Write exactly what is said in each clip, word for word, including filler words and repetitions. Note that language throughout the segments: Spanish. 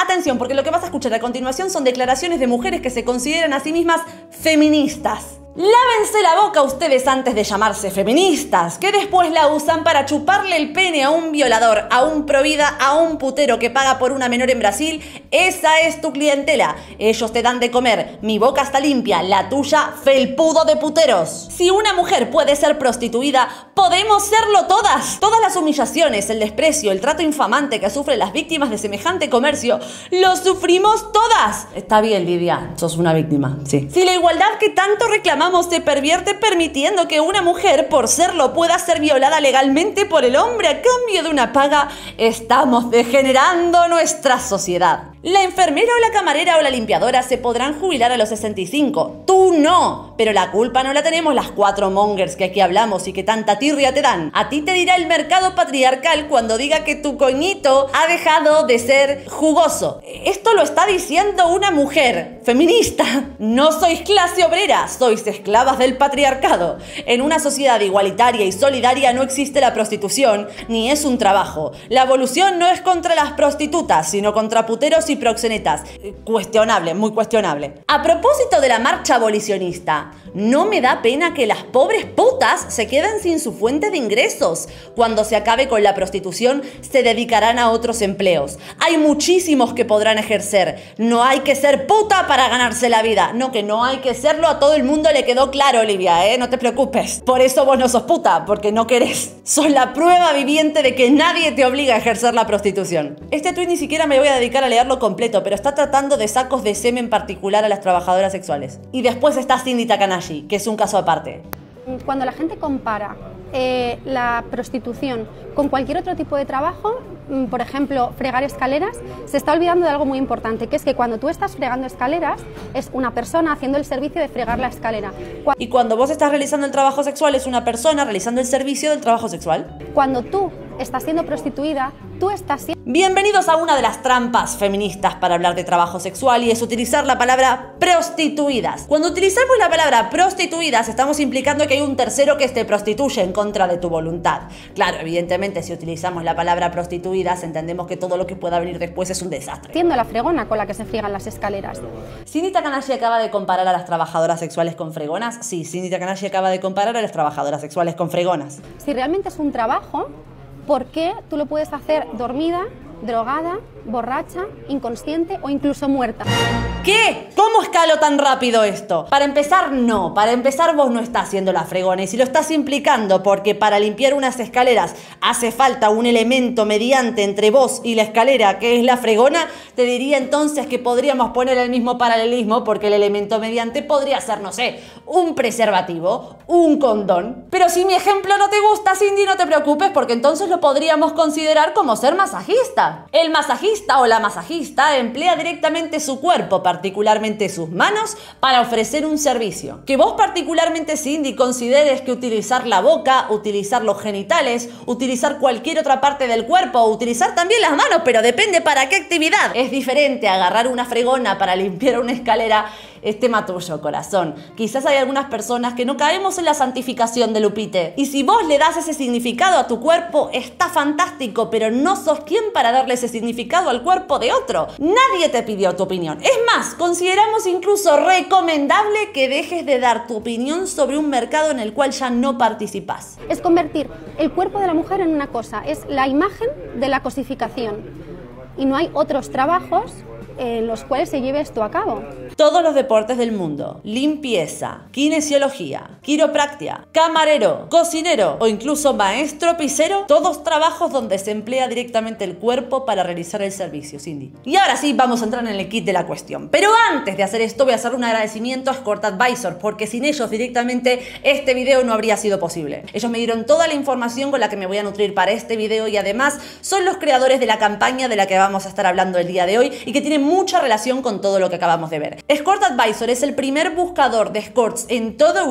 Atención, porque lo que vas a escuchar a continuación son declaraciones de mujeres que se consideran a sí mismas feministas. Lávense la boca ustedes antes de llamarse feministas, que después la usan para chuparle el pene a un violador, a un provida, a un putero que paga por una menor en Brasil. Esa es tu clientela. Ellos te dan de comer. Mi boca está limpia, la tuya felpudo de puteros. Si una mujer puede ser prostituida, podemos serlo todas. Todas las humillaciones, el desprecio, el trato infamante que sufren las víctimas de semejante comercio, lo sufrimos todas. Está bien, Lidia, sos una víctima, sí. Si la igualdad que tanto reclamamos se pervierte permitiendo que una mujer, por serlo, pueda ser violada legalmente por el hombre a cambio de una paga, estamos degenerando nuestra sociedad. La enfermera o la camarera o la limpiadora se podrán jubilar a los sesenta y cinco. Tú no. Pero la culpa no la tenemos las cuatro mongers que aquí hablamos y que tanta tirria te dan. A ti te dirá el mercado patriarcal cuando diga que tu coñito ha dejado de ser jugoso. Esto lo está diciendo una mujer feminista. No sois clase obrera, sois esclavas del patriarcado. En una sociedad igualitaria y solidaria no existe la prostitución, ni es un trabajo. La evolución no es contra las prostitutas, sino contra puteros y proxenetas. Cuestionable, muy cuestionable. A propósito de la marcha abolicionista, no me da pena que las pobres putas se queden sin su fuente de ingresos. Cuando se acabe con la prostitución, se dedicarán a otros empleos. Hay muchísimos que podrán ejercer. No hay que ser puta para ganarse la vida. No, que no hay que serlo, a todo el mundo le quedó claro, Olivia, ¿eh? No te preocupes. Por eso vos no sos puta, porque no querés. Sos la prueba viviente de que nadie te obliga a ejercer la prostitución. Este tuit ni siquiera me voy a dedicar a leerlo completo, pero está tratando de sacos de semen particular a las trabajadoras sexuales. Y después está Cindy Takanashi, que es un caso aparte. Cuando la gente compara eh, la prostitución con cualquier otro tipo de trabajo, por ejemplo, fregar escaleras, se está olvidando de algo muy importante, que es que cuando tú estás fregando escaleras, es una persona haciendo el servicio de fregar la escalera. Y cuando vos estás realizando el trabajo sexual, es una persona realizando el servicio del trabajo sexual. Cuando tú estás siendo prostituida, tú estás siendo... Bienvenidos a una de las trampas feministas para hablar de trabajo sexual, y es utilizar la palabra prostituidas. Cuando utilizamos la palabra prostituidas, estamos implicando que hay un tercero que te prostituye en contra de tu voluntad. Claro, evidentemente, si utilizamos la palabra prostituidas, entendemos que todo lo que pueda venir después es un desastre. Siendo la fregona con la que se friegan las escaleras. ¿Cindy Takanashi acaba de comparar a las trabajadoras sexuales con fregonas? Sí, Cindy Takanashi acaba de comparar a las trabajadoras sexuales con fregonas. Si realmente es un trabajo, ¿por qué tú lo puedes hacer dormida, drogada, borracha, inconsciente o incluso muerta? ¿Qué? ¿Cómo escaló tan rápido esto? Para empezar, no. Para empezar, vos no estás haciendo la fregona. Y si lo estás implicando porque para limpiar unas escaleras hace falta un elemento mediante entre vos y la escalera, que es la fregona, te diría entonces que podríamos poner el mismo paralelismo, porque el elemento mediante podría ser, no sé, un preservativo, un condón. Pero si mi ejemplo no te gusta, Cindy, no te preocupes, porque entonces lo podríamos considerar como ser masajista. El masajista o la masajista emplea directamente su cuerpo, particularmente sus manos, para ofrecer un servicio. Que vos particularmente, Cindy, consideres que utilizar la boca, utilizar los genitales, utilizar cualquier otra parte del cuerpo, o utilizar también las manos, pero depende para qué actividad. Es diferente agarrar una fregona para limpiar una escalera. Es tema tuyo, corazón. Quizás hay algunas personas que no caemos en la santificación de Lupite. Y si vos le das ese significado a tu cuerpo, está fantástico, pero no sos quien para darle ese significado al cuerpo de otro. Nadie te pidió tu opinión. Es más, consideramos incluso recomendable que dejes de dar tu opinión sobre un mercado en el cual ya no participás. Es convertir el cuerpo de la mujer en una cosa, es la imagen de la cosificación. Y no hay otros trabajos en los cuales se lleve esto a cabo. Todos los deportes del mundo, limpieza, kinesiología, quiropractia, camarero, cocinero o incluso maestro pisero, todos trabajos donde se emplea directamente el cuerpo para realizar el servicio, Cindy. Y ahora sí, vamos a entrar en el kit de la cuestión. Pero antes de hacer esto, voy a hacer un agradecimiento a Escort Advisor, porque sin ellos directamente este video no habría sido posible. Ellos me dieron toda la información con la que me voy a nutrir para este video, y además son los creadores de la campaña de la que vamos a estar hablando el día de hoy y que tiene mucha relación con todo lo que acabamos de ver. Escort Advisor es el primer buscador de escorts en toda Europa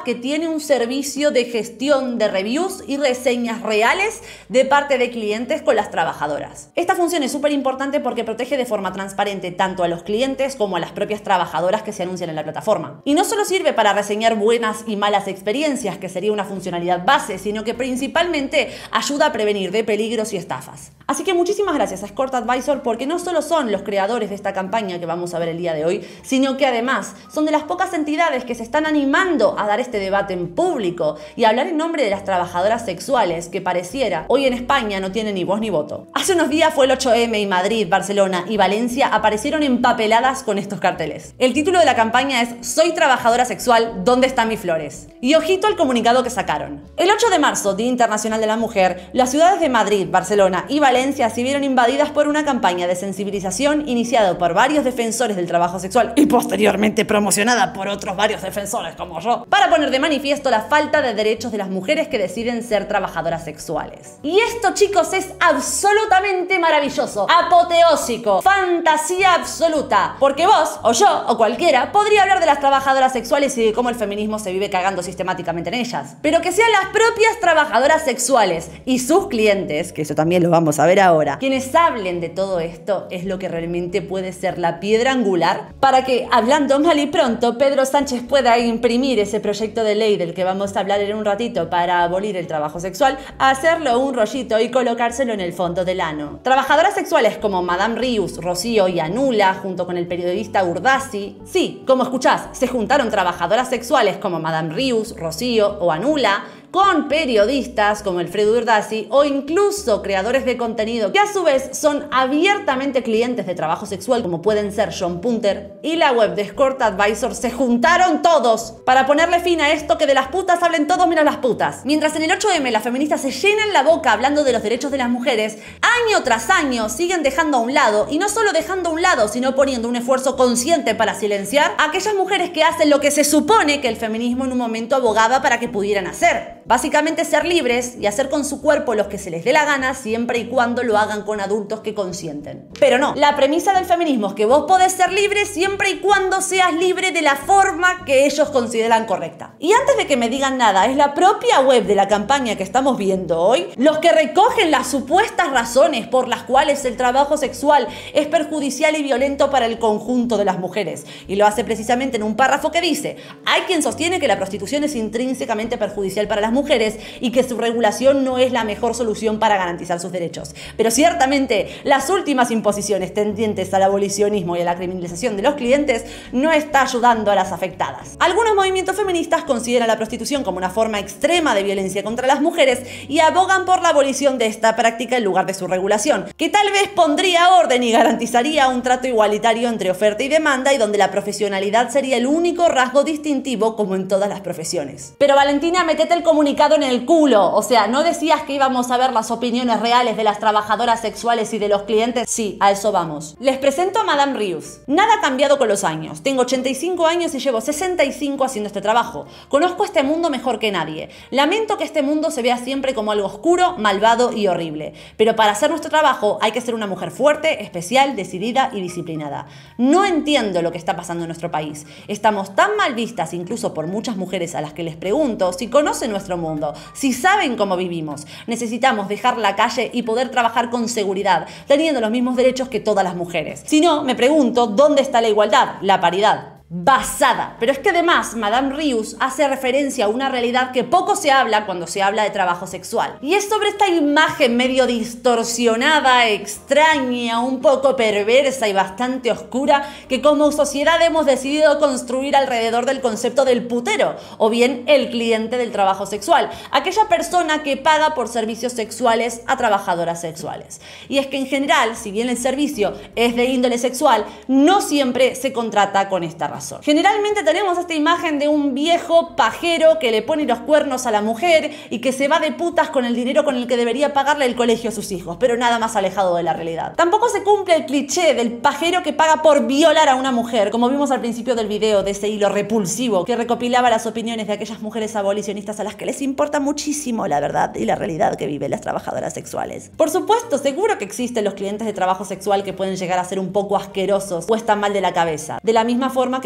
prueba que tiene un servicio de gestión de reviews y reseñas reales de parte de clientes con las trabajadoras. Esta función es súper importante porque protege de forma transparente tanto a los clientes como a las propias trabajadoras que se anuncian en la plataforma. Y no solo sirve para reseñar buenas y malas experiencias, que sería una funcionalidad base, sino que principalmente ayuda a prevenir de peligros y estafas. Así que muchísimas gracias a Escort Advisor, porque no solo son los creadores de esta campaña que vamos a ver el día de hoy, sino que además son de las pocas entidades que se están animando a dar este debate en público y a hablar en nombre de las trabajadoras sexuales, que pareciera hoy en España no tienen ni voz ni voto. Hace unos días fue el ocho eme y Madrid, Barcelona y Valencia aparecieron empapeladas con estos carteles. El título de la campaña es "Soy trabajadora sexual, ¿dónde están mis flores?". Y ojito al comunicado que sacaron. El ocho de marzo, Día Internacional de la Mujer, las ciudades de Madrid, Barcelona y Valencia se vieron invadidas por una campaña de sensibilización iniciada por varios defensores del trabajo sexual y posteriormente promocionada por otros varios defensores como yo, para poner de manifiesto la falta de derechos de las mujeres que deciden ser trabajadoras sexuales. Y esto, chicos, es absolutamente maravilloso, apoteósico, fantasía absoluta, porque vos, o yo, o cualquiera, podría hablar de las trabajadoras sexuales y de cómo el feminismo se vive cagando sistemáticamente en ellas. Pero que sean las propias trabajadoras sexuales y sus clientes, que eso también lo vamos a ver ahora, quienes hablen de todo esto, es lo que realmente puede ser la piedra angular para que, hablando mal y pronto, Pedro Sánchez pueda imprimir ese proyecto de ley del que vamos a hablar en un ratito para abolir el trabajo sexual, hacerlo un rollito y colocárselo en el fondo del ano. Trabajadoras sexuales como Madame Rius, Rocío y Anula, junto con el periodista Urdasi, sí, como escuchás, se juntaron trabajadoras sexuales como Madame Rius, Rocío o Anula con periodistas como Alfredo Urdasi o incluso creadores de contenido que a su vez son abiertamente clientes de trabajo sexual, como pueden ser John Punter y la web de Escort Advisor. Se juntaron todos para ponerle fin a esto que de las putas hablen todos menos las putas. Mientras en el ocho eme las feministas se llenan la boca hablando de los derechos de las mujeres, año tras año siguen dejando a un lado, y no solo dejando a un lado, sino poniendo un esfuerzo consciente para silenciar a aquellas mujeres que hacen lo que se supone que el feminismo en un momento abogaba para que pudieran hacer. Básicamente ser libres y hacer con su cuerpo lo que se les dé la gana, siempre y cuando lo hagan con adultos que consienten. Pero no, la premisa del feminismo es que vos podés ser libre siempre y cuando seas libre de la forma que ellos consideran correcta. Y antes de que me digan nada, es la propia web de la campaña que estamos viendo hoy los que recogen las supuestas razones por las cuales el trabajo sexual es perjudicial y violento para el conjunto de las mujeres. Y lo hace precisamente en un párrafo que dice: hay quien sostiene que la prostitución es intrínsecamente perjudicial para las mujeres y que su regulación no es la mejor solución para garantizar sus derechos. Pero ciertamente las últimas imposiciones tendientes al abolicionismo y a la criminalización de los clientes no está ayudando a las afectadas. Algunos movimientos feministas consideran la prostitución como una forma extrema de violencia contra las mujeres y abogan por la abolición de esta práctica en lugar de su regulación, que tal vez pondría orden y garantizaría un trato igualitario entre oferta y demanda, y donde la profesionalidad sería el único rasgo distintivo, como en todas las profesiones. Pero Valentina, metete el comunicado en el culo. O sea, ¿no decías que íbamos a ver las opiniones reales de las trabajadoras sexuales y de los clientes? Sí, a eso vamos. Les presento a Madame Rius. Nada ha cambiado con los años. Tengo ochenta y cinco años y llevo sesenta y cinco haciendo este trabajo. Conozco este mundo mejor que nadie. Lamento que este mundo se vea siempre como algo oscuro, malvado y horrible. Pero para hacer nuestro trabajo hay que ser una mujer fuerte, especial, decidida y disciplinada. No entiendo lo que está pasando en nuestro país. Estamos tan mal vistas, incluso por muchas mujeres a las que les pregunto si conocen nuestro mundo, si saben cómo vivimos. Necesitamos dejar la calle y poder trabajar con seguridad, teniendo los mismos derechos que todas las mujeres. Si no, me pregunto, ¿dónde está la igualdad, la paridad? Basada. Pero es que además Madame Rius hace referencia a una realidad que poco se habla cuando se habla de trabajo sexual. Y es sobre esta imagen medio distorsionada, extraña, un poco perversa y bastante oscura que como sociedad hemos decidido construir alrededor del concepto del putero, o bien el cliente del trabajo sexual, aquella persona que paga por servicios sexuales a trabajadoras sexuales. Y es que en general, si bien el servicio es de índole sexual, no siempre se contrata con esta razón. Generalmente tenemos esta imagen de un viejo pajero que le pone los cuernos a la mujer y que se va de putas con el dinero con el que debería pagarle el colegio a sus hijos, pero nada más alejado de la realidad. Tampoco se cumple el cliché del pajero que paga por violar a una mujer, como vimos al principio del video de ese hilo repulsivo que recopilaba las opiniones de aquellas mujeres abolicionistas a las que les importa muchísimo la verdad y la realidad que viven las trabajadoras sexuales. Por supuesto, seguro que existen los clientes de trabajo sexual que pueden llegar a ser un poco asquerosos o están mal de la cabeza, de la misma forma que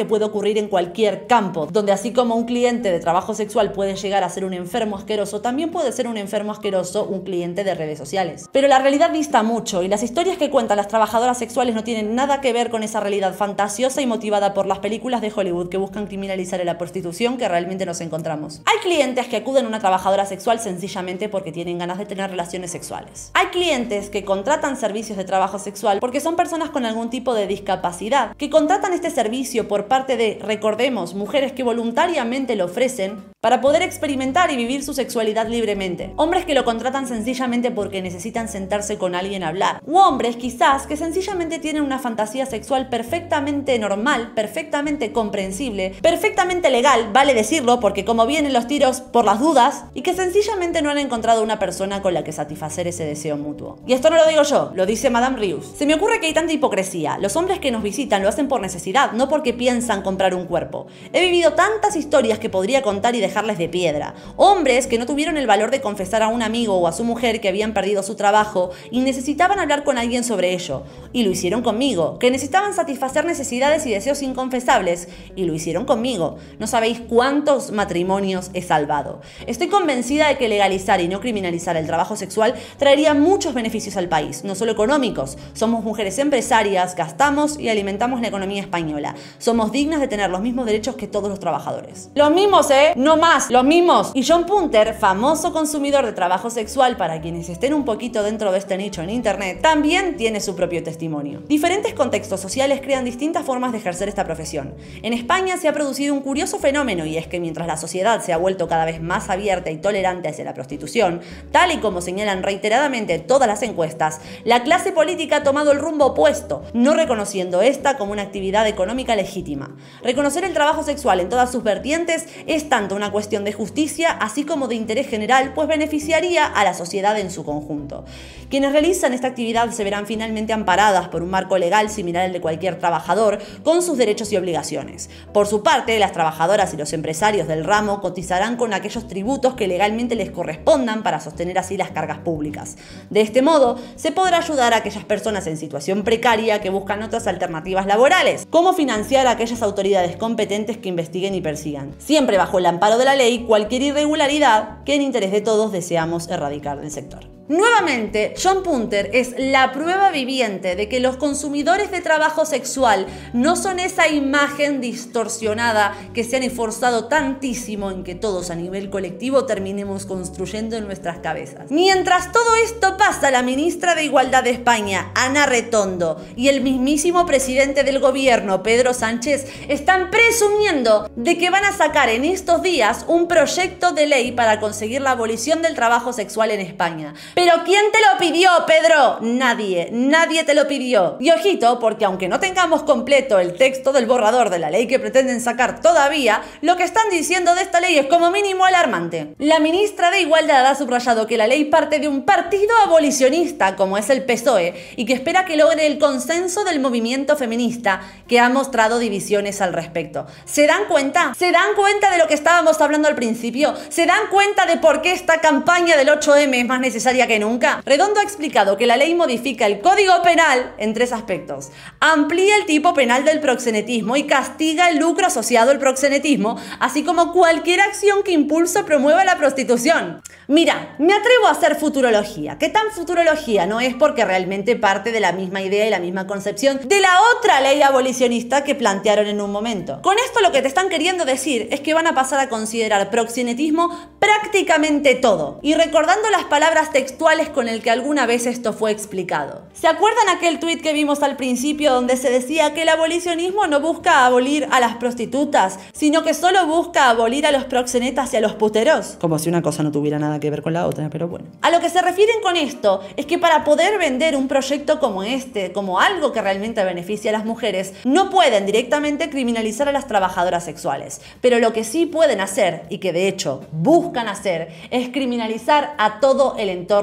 que puede ocurrir en cualquier campo, donde así como un cliente de trabajo sexual puede llegar a ser un enfermo asqueroso, también puede ser un enfermo asqueroso un cliente de redes sociales. Pero la realidad dista mucho y las historias que cuentan las trabajadoras sexuales no tienen nada que ver con esa realidad fantasiosa y motivada por las películas de Hollywood que buscan criminalizar la prostitución que realmente nos encontramos. Hay clientes que acuden a una trabajadora sexual sencillamente porque tienen ganas de tener relaciones sexuales. Hay clientes que contratan servicios de trabajo sexual porque son personas con algún tipo de discapacidad, que contratan este servicio por parte de, recordemos, mujeres que voluntariamente lo ofrecen para poder experimentar y vivir su sexualidad libremente. Hombres que lo contratan sencillamente porque necesitan sentarse con alguien a hablar. U hombres quizás que sencillamente tienen una fantasía sexual perfectamente normal, perfectamente comprensible, perfectamente legal, vale decirlo, porque como vienen los tiros por las dudas, y que sencillamente no han encontrado una persona con la que satisfacer ese deseo mutuo. Y esto no lo digo yo, lo dice Madame Rius. Se me ocurre que hay tanta hipocresía. Los hombres que nos visitan lo hacen por necesidad, no porque piensan comprar un cuerpo. He vivido tantas historias que podría contar y dejarles de piedra. Hombres que no tuvieron el valor de confesar a un amigo o a su mujer que habían perdido su trabajo y necesitaban hablar con alguien sobre ello. Y lo hicieron conmigo. Que necesitaban satisfacer necesidades y deseos inconfesables. Y lo hicieron conmigo. No sabéis cuántos matrimonios he salvado. Estoy convencida de que legalizar y no criminalizar el trabajo sexual traería muchos beneficios al país, no solo económicos. Somos mujeres empresarias, gastamos y alimentamos la economía española. Somos dignas de tener los mismos derechos que todos los trabajadores. Los mismos, ¿eh? No más, los mismos. Y John Punter, famoso consumidor de trabajo sexual para quienes estén un poquito dentro de este nicho en internet, también tiene su propio testimonio. Diferentes contextos sociales crean distintas formas de ejercer esta profesión. En España se ha producido un curioso fenómeno y es que mientras la sociedad se ha vuelto cada vez más abierta y tolerante hacia la prostitución, tal y como señalan reiteradamente todas las encuestas, la clase política ha tomado el rumbo opuesto, no reconociendo esta como una actividad económica legítima. Reconocer el trabajo sexual en todas sus vertientes es tanto una cuestión de justicia así como de interés general, pues beneficiaría a la sociedad en su conjunto. Quienes realizan esta actividad se verán finalmente amparadas por un marco legal similar al de cualquier trabajador, con sus derechos y obligaciones. Por su parte, las trabajadoras y los empresarios del ramo cotizarán con aquellos tributos que legalmente les correspondan para sostener así las cargas públicas. De este modo, se podrá ayudar a aquellas personas en situación precaria que buscan otras alternativas laborales, como financiar a aquellas autoridades competentes que investiguen y persigan, siempre bajo el amparo de la ley, cualquier irregularidad que en interés de todos deseamos erradicar del sector. Nuevamente, John Punter es la prueba viviente de que los consumidores de trabajo sexual no son esa imagen distorsionada que se han esforzado tantísimo en que todos a nivel colectivo terminemos construyendo en nuestras cabezas. Mientras todo esto pasa, la ministra de Igualdad de España, Ana Retondo, y el mismísimo presidente del gobierno, Pedro Sánchez, están presumiendo de que van a sacar en estos días un proyecto de ley para conseguir la abolición del trabajo sexual en España. ¿Pero quién te lo pidió, Pedro? Nadie, nadie te lo pidió. Y ojito, porque aunque no tengamos completo el texto del borrador de la ley que pretenden sacar todavía, lo que están diciendo de esta ley es como mínimo alarmante. La ministra de Igualdad ha subrayado que la ley parte de un partido abolicionista, como es el P S O E, y que espera que logre el consenso del movimiento feminista, que ha mostrado divisiones al respecto. ¿Se dan cuenta? ¿Se dan cuenta de lo que estábamos hablando al principio? ¿Se dan cuenta de por qué esta campaña del ocho eme es más necesaria que nunca? Redondo ha explicado que la ley modifica el Código Penal en tres aspectos. Amplía el tipo penal del proxenetismo y castiga el lucro asociado al proxenetismo, así como cualquier acción que impulse o promueva la prostitución. Mira, me atrevo a hacer futurología. ¿Qué tan futurología? No es porque realmente parte de la misma idea y la misma concepción de la otra ley abolicionista que plantearon en un momento. Con esto lo que te están queriendo decir es que van a pasar a considerar proxenetismo prácticamente todo. Y recordando las palabras textuales con el que alguna vez esto fue explicado. ¿Se acuerdan aquel tuit que vimos al principio donde se decía que el abolicionismo no busca abolir a las prostitutas, sino que solo busca abolir a los proxenetas y a los puteros? Como si una cosa no tuviera nada que ver con la otra, pero bueno. A lo que se refieren con esto es que para poder vender un proyecto como este, como algo que realmente beneficia a las mujeres, no pueden directamente criminalizar a las trabajadoras sexuales. Pero lo que sí pueden hacer, y que de hecho buscan hacer, es criminalizar a todo el entorno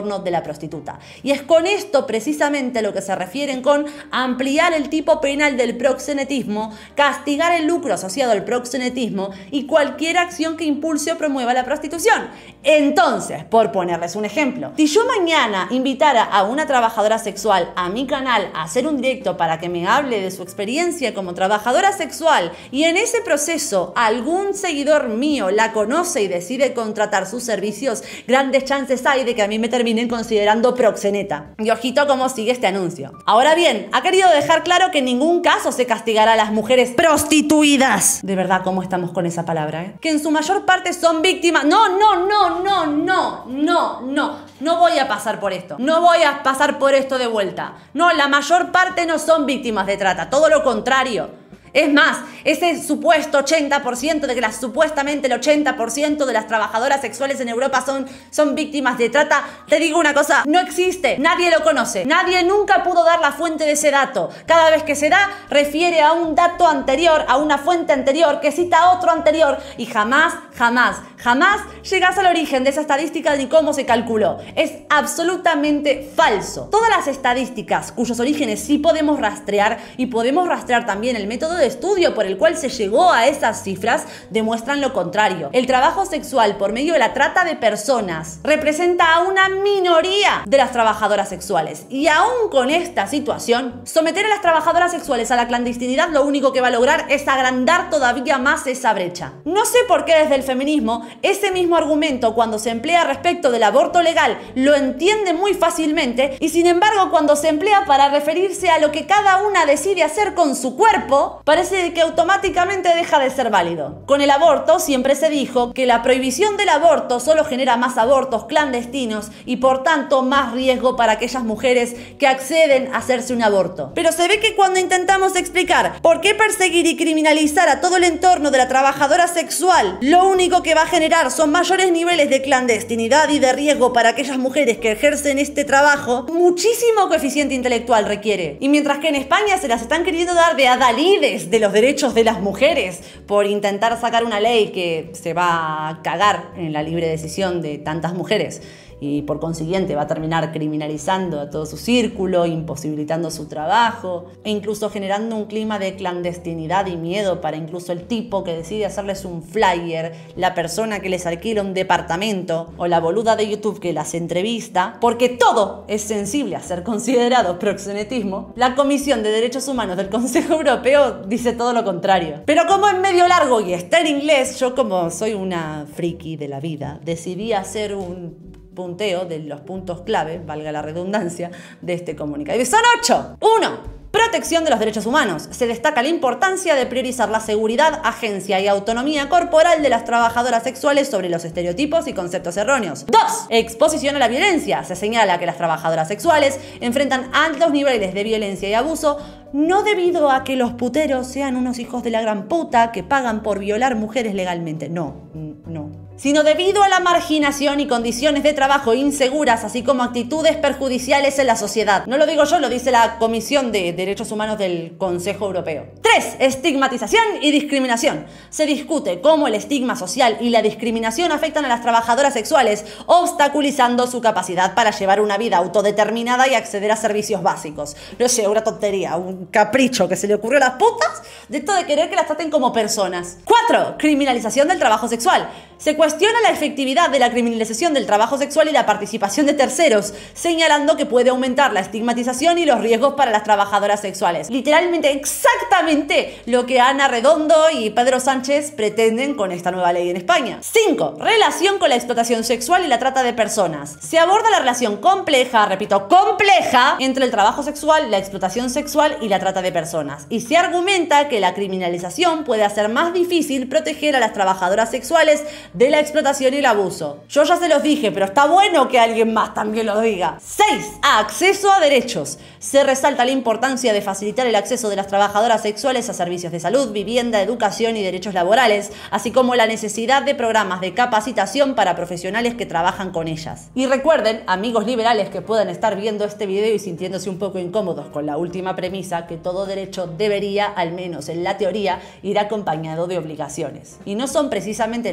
entorno de la prostituta. Y es con esto precisamente a lo que se refieren con ampliar el tipo penal del proxenetismo, castigar el lucro asociado al proxenetismo y cualquier acción que impulse o promueva la prostitución. Entonces, por ponerles un ejemplo, si yo mañana invitara a una trabajadora sexual a mi canal a hacer un directo para que me hable de su experiencia como trabajadora sexual y en ese proceso algún seguidor mío la conoce y decide contratar sus servicios, grandes chances hay de que a mí me terminen considerando proxeneta. Y ojito cómo sigue este anuncio. Ahora bien, ha querido dejar claro que en ningún caso se castigará a las mujeres prostituidas. De verdad, ¿cómo estamos con esa palabra, eh? Que en su mayor parte son víctimas. No, no, no, no, no, no, no. No voy a pasar por esto. No voy a pasar por esto de vuelta. No, la mayor parte no son víctimas de trata. Todo lo contrario. Es más, ese supuesto ochenta por ciento de que las, supuestamente el ochenta por ciento de las trabajadoras sexuales en Europa son, son víctimas de trata, te digo una cosa, no existe, nadie lo conoce, nadie nunca pudo dar la fuente de ese dato. Cada vez que se da, refiere a un dato anterior, a una fuente anterior, que cita a otro anterior, y jamás, jamás, jamás llegas al origen de esa estadística ni cómo se calculó. Es absolutamente falso. Todas las estadísticas cuyos orígenes sí podemos rastrear, y podemos rastrear también el método de estudio por el cual se llegó a esas cifras, demuestran lo contrario. El trabajo sexual por medio de la trata de personas representa a una minoría de las trabajadoras sexuales, y aún con esta situación, someter a las trabajadoras sexuales a la clandestinidad lo único que va a lograr es agrandar todavía más esa brecha. No sé por qué desde el feminismo ese mismo argumento, cuando se emplea respecto del aborto legal, lo entiende muy fácilmente, y sin embargo cuando se emplea para referirse a lo que cada una decide hacer con su cuerpo, parece que automáticamente deja de ser válido. Con el aborto siempre se dijo que la prohibición del aborto solo genera más abortos clandestinos y por tanto más riesgo para aquellas mujeres que acceden a hacerse un aborto. Pero se ve que cuando intentamos explicar por qué perseguir y criminalizar a todo el entorno de la trabajadora sexual, lo único que va a generar son mayores niveles de clandestinidad y de riesgo para aquellas mujeres que ejercen este trabajo, muchísimo coeficiente intelectual requiere. Y mientras que en España se las están queriendo dar de adalides de los derechos de las mujeres por intentar sacar una ley que se va a cagar en la libre decisión de tantas mujeres y por consiguiente va a terminar criminalizando a todo su círculo, imposibilitando su trabajo e incluso generando un clima de clandestinidad y miedo para incluso el tipo que decide hacerles un flyer, la persona que les alquila un departamento o la boluda de YouTube que las entrevista, porque todo es sensible a ser considerado proxenetismo. La Comisión de Derechos Humanos del Consejo Europeo dice todo lo contrario. Pero como es medio largo y está en inglés, yo como soy una friki de la vida, decidí hacer un punteo de los puntos clave, valga la redundancia, de este comunicado. Y son ocho. Uno. Protección de los derechos humanos. Se destaca la importancia de priorizar la seguridad, agencia y autonomía corporal de las trabajadoras sexuales sobre los estereotipos y conceptos erróneos. Dos. Exposición a la violencia. Se señala que las trabajadoras sexuales enfrentan altos niveles de violencia y abuso, no debido a que los puteros sean unos hijos de la gran puta que pagan por violar mujeres legalmente. No, no. Sino debido a la marginación y condiciones de trabajo inseguras, así como actitudes perjudiciales en la sociedad. No lo digo yo, lo dice la Comisión de Derechos Humanos del Consejo Europeo. tres. Estigmatización y discriminación. Se discute cómo el estigma social y la discriminación afectan a las trabajadoras sexuales, obstaculizando su capacidad para llevar una vida autodeterminada y acceder a servicios básicos. No sé, una tontería, un capricho que se le ocurrió a las putas de esto de querer que las traten como personas. cuatro. Criminalización del trabajo sexual. Se cuestiona la efectividad de la criminalización del trabajo sexual y la participación de terceros, señalando que puede aumentar la estigmatización y los riesgos para las trabajadoras sexuales. Literalmente, exactamente lo que Ana Redondo y Pedro Sánchez pretenden con esta nueva ley en España. cinco. Relación con la explotación sexual y la trata de personas. Se aborda la relación compleja, repito, compleja, entre el trabajo sexual, la explotación sexual y la trata de personas. Y se argumenta que la criminalización puede hacer más difícil proteger a las trabajadoras sexuales de la explotación y el abuso. Yo ya se los dije, pero está bueno que alguien más también lo diga. seis. Acceso a derechos. Se resalta la importancia de facilitar el acceso de las trabajadoras sexuales a servicios de salud, vivienda, educación y derechos laborales, así como la necesidad de programas de capacitación para profesionales que trabajan con ellas. Y recuerden, amigos liberales que puedan estar viendo este video y sintiéndose un poco incómodos con la última premisa, que todo derecho debería, al menos en la teoría, ir acompañado de obligaciones. Y no son precisamente las trabajadoras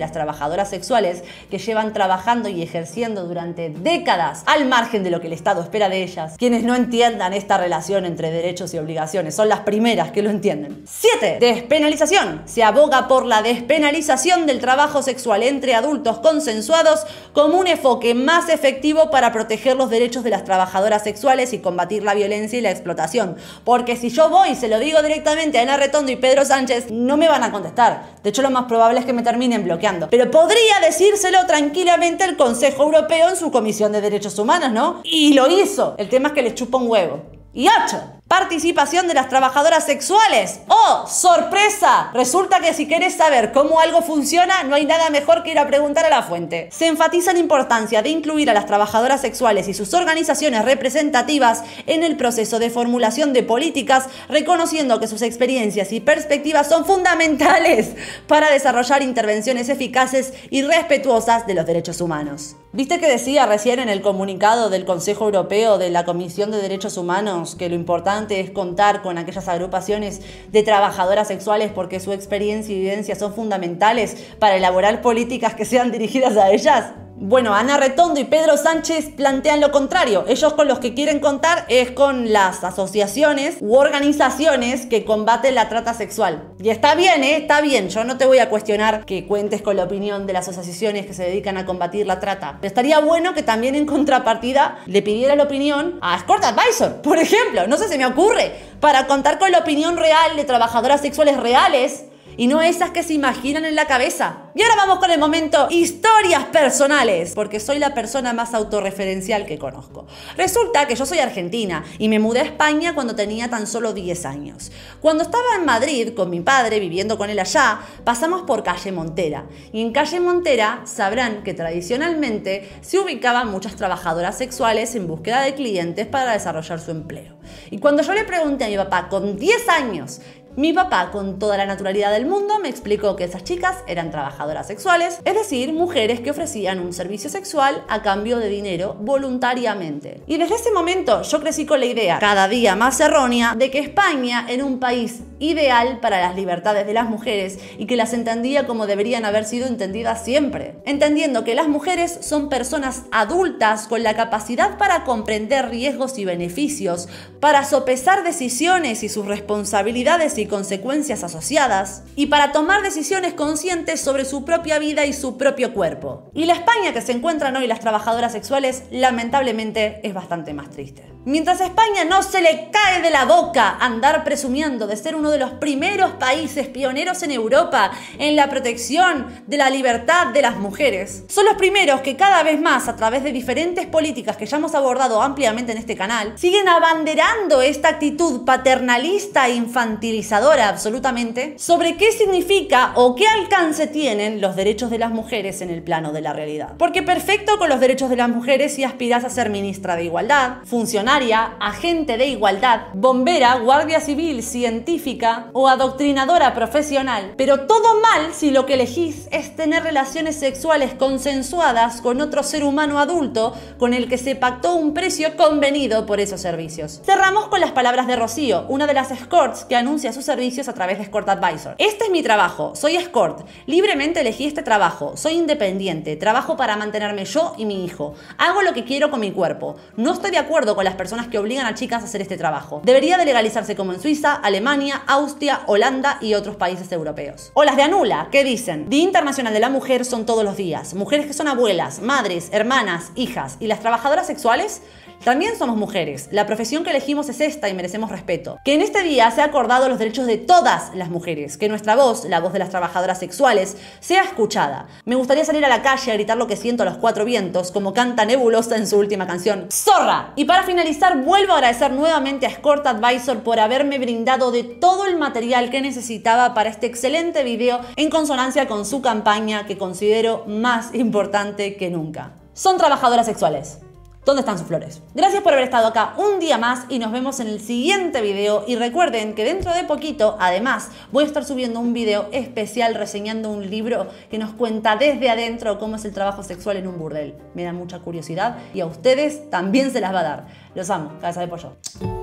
trabajadoras sexuales que llevan trabajando y ejerciendo durante décadas al margen de lo que el Estado espera de ellas. Quienes no entiendan esta relación entre derechos y obligaciones son las primeras que lo entienden. siete. Despenalización. Se aboga por la despenalización del trabajo sexual entre adultos consensuados como un enfoque más efectivo para proteger los derechos de las trabajadoras sexuales y combatir la violencia y la explotación. Porque si yo voy y se lo digo directamente a Ana Retondo y Pedro Sánchez, no me van a contestar. De hecho, lo más probable es que me terminen bloqueando. Pero podría decírselo tranquilamente al Consejo Europeo en su Comisión de Derechos Humanos, ¿no? Y lo hizo. El tema es que les chupa un huevo. Y ocho. Participación de las trabajadoras sexuales. ¡Oh, sorpresa! Resulta que si quieres saber cómo algo funciona, no hay nada mejor que ir a preguntar a la fuente. Se enfatiza la importancia de incluir a las trabajadoras sexuales y sus organizaciones representativas en el proceso de formulación de políticas, reconociendo que sus experiencias y perspectivas son fundamentales para desarrollar intervenciones eficaces y respetuosas de los derechos humanos. ¿Viste que decía recién en el comunicado del Consejo Europeo de la Comisión de Derechos Humanos que lo importante es contar con aquellas agrupaciones de trabajadoras sexuales porque su experiencia y vivencia son fundamentales para elaborar políticas que sean dirigidas a ellas? Bueno, Ana Retondo y Pedro Sánchez plantean lo contrario. Ellos con los que quieren contar es con las asociaciones u organizaciones que combaten la trata sexual. Y está bien, ¿eh? Está bien. Yo no te voy a cuestionar que cuentes con la opinión de las asociaciones que se dedican a combatir la trata. Pero estaría bueno que también en contrapartida le pidieras la opinión a Escort Advisor, por ejemplo. No sé, se me ocurre. Para contar con la opinión real de trabajadoras sexuales reales y no esas que se imaginan en la cabeza. Y ahora vamos con el momento historias personales, porque soy la persona más autorreferencial que conozco. Resulta que yo soy argentina y me mudé a España cuando tenía tan solo diez años. Cuando estaba en Madrid con mi padre, viviendo con él allá, pasamos por Calle Montera. Y en Calle Montera sabrán que tradicionalmente se ubicaban muchas trabajadoras sexuales en búsqueda de clientes para desarrollar su empleo. Y cuando yo le pregunté a mi papá con diez años, mi papá, con toda la naturalidad del mundo, me explicó que esas chicas eran trabajadoras sexuales, es decir, mujeres que ofrecían un servicio sexual a cambio de dinero voluntariamente. Y desde ese momento yo crecí con la idea, cada día más errónea, de que España era un país ideal para las libertades de las mujeres y que las entendía como deberían haber sido entendidas siempre. Entendiendo que las mujeres son personas adultas con la capacidad para comprender riesgos y beneficios, para sopesar decisiones y sus responsabilidades y consecuencias asociadas, y para tomar decisiones conscientes sobre su propia vida y su propio cuerpo. Y la España que se encuentran hoy las trabajadoras sexuales, lamentablemente, es bastante más triste. Mientras a España no se le cae de la boca andar presumiendo de ser uno de los primeros países pioneros en Europa en la protección de la libertad de las mujeres, son los primeros que cada vez más, a través de diferentes políticas que ya hemos abordado ampliamente en este canal, siguen abanderando esta actitud paternalista e infantilizadora absolutamente sobre qué significa o qué alcance tienen los derechos de las mujeres en el plano de la realidad. Porque perfecto con los derechos de las mujeres si aspiras a ser ministra de Igualdad, funcionaria, agente de igualdad, bombera, guardia civil, científica o adoctrinadora profesional. Pero todo mal si lo que elegís es tener relaciones sexuales consensuadas con otro ser humano adulto con el que se pactó un precio convenido por esos servicios. Cerramos con las palabras de Rocío, una de las escorts que anuncia sus servicios a través de Escort Advisor. Este es mi trabajo, soy escort, libremente elegí este trabajo, soy independiente, trabajo para mantenerme yo y mi hijo, hago lo que quiero con mi cuerpo, no estoy de acuerdo con las personas que obligan a chicas a hacer este trabajo. Debería de legalizarse como en Suiza, Alemania, Austria, Holanda y otros países europeos. O las de Anula, ¿qué dicen? Día Internacional de la Mujer son todos los días. Mujeres que son abuelas, madres, hermanas, hijas. ¿Y las trabajadoras sexuales? También somos mujeres. La profesión que elegimos es esta y merecemos respeto. Que en este día se ha acordado los derechos de todas las mujeres. Que nuestra voz, la voz de las trabajadoras sexuales, sea escuchada. Me gustaría salir a la calle a gritar lo que siento a los cuatro vientos, como canta Nebulosa en su última canción, ¡Zorra! Y para finalizar, vuelvo a agradecer nuevamente a Escort Advisor por haberme brindado de todo el material que necesitaba para este excelente video en consonancia con su campaña que considero más importante que nunca. Son trabajadoras sexuales. ¿Dónde están sus flores? Gracias por haber estado acá un día más y nos vemos en el siguiente video. Y recuerden que dentro de poquito, además, voy a estar subiendo un video especial reseñando un libro que nos cuenta desde adentro cómo es el trabajo sexual en un burdel. Me da mucha curiosidad y a ustedes también se las va a dar. Los amo, cabeza de pollo.